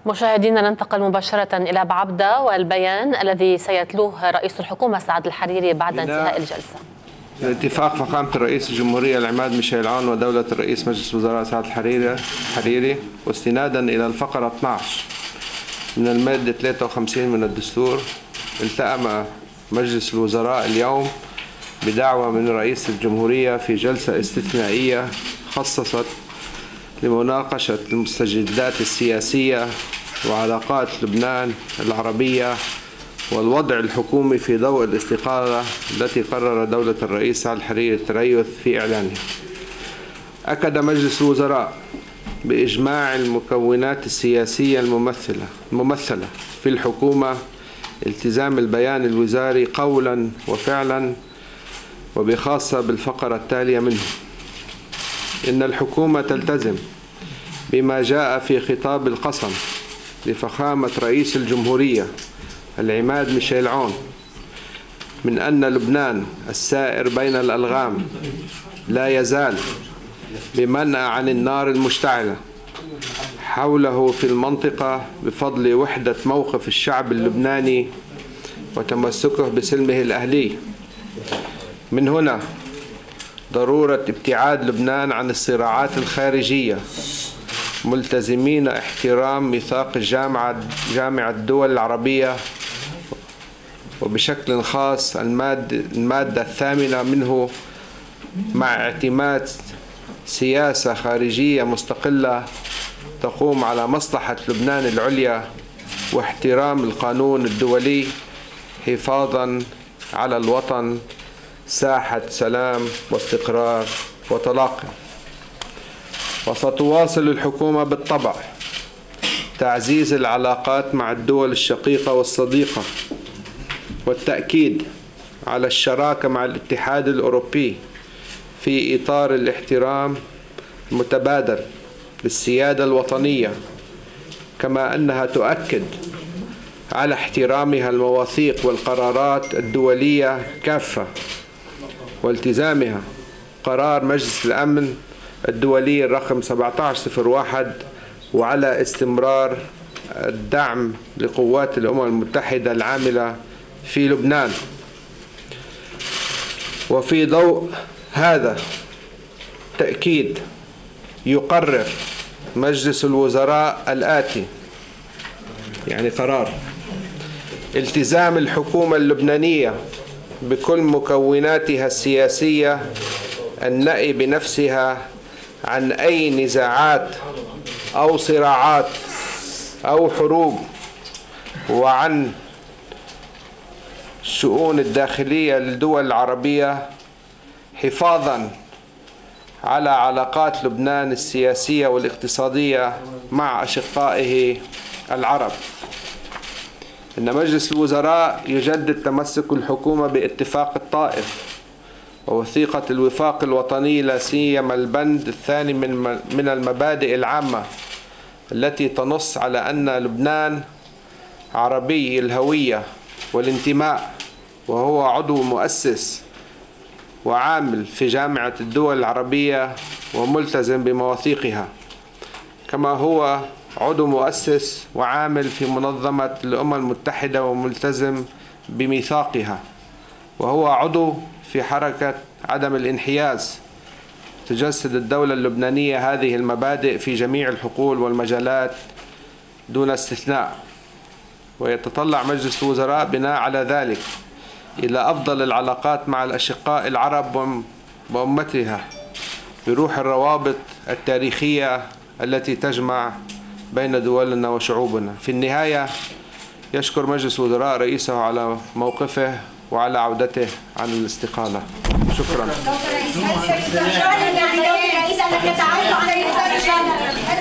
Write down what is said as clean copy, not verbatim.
مشاهدينا، ننتقل مباشرة إلى بعبدة والبيان الذي سيتلوه رئيس الحكومة سعد الحريري بعد انتهاء الجلسة. اتفاق فخامة رئيس الجمهورية العماد ميشيل عون ودولة الرئيس مجلس الوزراء سعد الحريري واستنادا إلى الفقرة 12 من المادة 53 من الدستور، التأم مجلس الوزراء اليوم بدعوة من رئيس الجمهورية في جلسة استثنائية خصصت لمناقشة المستجدات السياسية وعلاقات لبنان العربية والوضع الحكومي في ضوء الاستقالة التي قرر دولة الرئيس سعد الحريري التريث في إعلانها. أكد مجلس الوزراء بإجماع المكونات السياسية الممثلة في الحكومة التزام البيان الوزاري قولا وفعلا، وبخاصة بالفقرة التالية منه: إن الحكومة تلتزم بما جاء في خطاب القسم لفخامة رئيس الجمهورية العماد ميشيل عون من أن لبنان السائر بين الألغام لا يزال بمنأى عن النار المشتعلة حوله في المنطقة بفضل وحدة موقف الشعب اللبناني وتمسكه بسلمه الأهلي. من هنا ضرورة ابتعاد لبنان عن الصراعات الخارجية، ملتزمين احترام ميثاق جامعة الدول العربية وبشكل خاص المادة 8 منه، مع اعتماد سياسة خارجية مستقلة تقوم على مصلحة لبنان العليا واحترام القانون الدولي حفاظا على الوطن ساحة سلام واستقرار وتلاقي. وستواصل الحكومة بالطبع تعزيز العلاقات مع الدول الشقيقة والصديقة والتأكيد على الشراكة مع الاتحاد الأوروبي في إطار الاحترام المتبادل للسيادة الوطنية، كما أنها تؤكد على احترامها المواثيق والقرارات الدولية كافة والتزامها قرار مجلس الأمن الدولي الرقم 1701 وعلى استمرار الدعم لقوات الأمم المتحدة العاملة في لبنان. وفي ضوء هذا تأكيد يقرر مجلس الوزراء الآتي، يعني قرار التزام الحكومة اللبنانية بكل مكوناتها السياسية النأي بنفسها عن أي نزاعات أو صراعات أو حروب، وعن الشؤون الداخلية للدول العربية حفاظا على علاقات لبنان السياسية والاقتصادية مع أشقائه العرب. إن مجلس الوزراء يجدد تمسك الحكومة باتفاق الطائف ووثيقة الوفاق الوطني، لا سيما البند الثاني من المبادئ العامة التي تنص على أن لبنان عربي الهوية والانتماء، وهو عضو مؤسس وعامل في جامعة الدول العربية وملتزم بمواثيقها، كما هو عضو مؤسس وعامل في منظمة الأمم المتحدة وملتزم بميثاقها، وهو عضو في حركة عدم الانحياز. تجسد الدولة اللبنانية هذه المبادئ في جميع الحقول والمجالات دون استثناء، ويتطلع مجلس الوزراء بناء على ذلك إلى أفضل العلاقات مع الأشقاء العرب وأمتها بروح الروابط التاريخية التي تجمع بين دولنا وشعوبنا. في النهاية يشكر مجلس الوزراء رئيسه على موقفه وعلى عودته عن الاستقالة. شكرا.